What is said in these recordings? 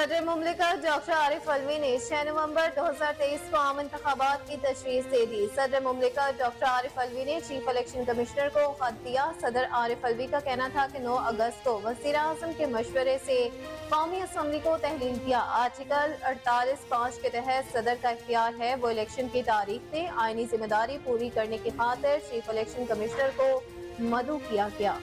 सदर मुमलिकत डॉक्टर आरिफ अलवी ने 6 नवंबर 2023 को आम इंतखाबात की तशरीह दे दी। सदर मुमलिकत डॉक्टर आरिफ अलवी ने चीफ इलेक्शन कमिश्नर को खत दिया। सदर आरिफ अलवी का कहना था कि 9 अगस्त को वज़ीर आज़म के मशवरे से कौमी असम्बली को तहलील किया। आर्टिकल 48(5) के तहत सदर का इख्तियार है वो इलेक्शन की तारीख दे। आईनी जिम्मेदारी पूरी करने की खातिर चीफ इलेक्शन कमिश्नर को मदऊ किया गया।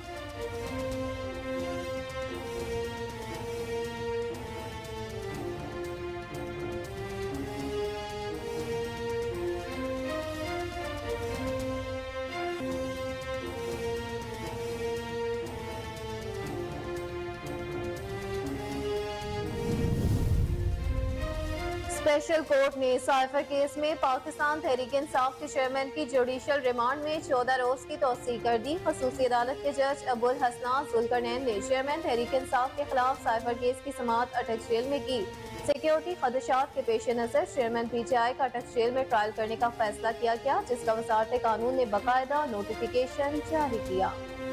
स्पेशल कोर्ट ने साइफर केस में पाकिस्तान तहरीक इंसाफ के चेयरमैन की जुडिशल रिमांड में 14 रोज की तौसीह कर दी। खसूसी अदालत के जज अबुल हसनात जुल्करनैन ने चेयरमैन तहरीक इंसाफ के खिलाफ साइफर केस की समाअत अटक जेल में की। सिक्योरिटी खदशात के पेश नजर चेयरमैन PTI का अटक जेल में ट्रायल करने का फैसला किया गया, जिसका वजारत कानून ने बाकायदा नोटिफिकेशन जारी किया।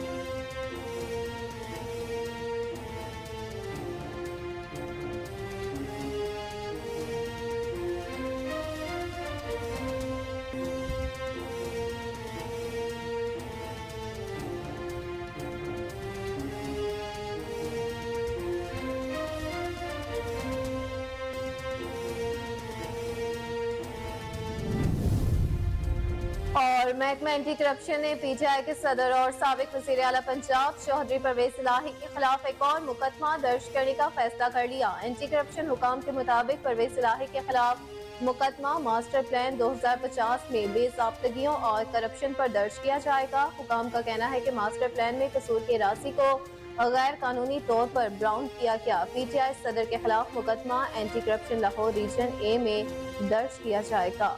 और महकमा एंटी करप्शन ने PTI के सदर और साबिक वज़ीर आला पंजाब चौधरी परवेज इलाही के खिलाफ एक और मुकदमा दर्ज करने का फैसला कर लिया। एंटी करप्शन हुकाम के मुताबिक परवेज इलाही के खिलाफ मुकदमा मास्टर प्लान 2050 में बेज़ाब्तगियों और करप्शन पर दर्ज किया जाएगा। हुकाम का कहना है कि मास्टर प्लान में कसूर के राशि को गैर कानूनी तौर पर ब्राउन किया गया। PTI सदर के खिलाफ मुकदमा anti corruption Lahore region A में दर्ज किया जाएगा।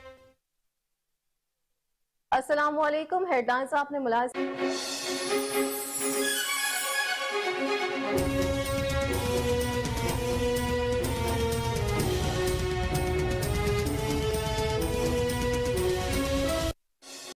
अस्सलामुअलैकुम। हेडलाइंस आपने मुलाहिज़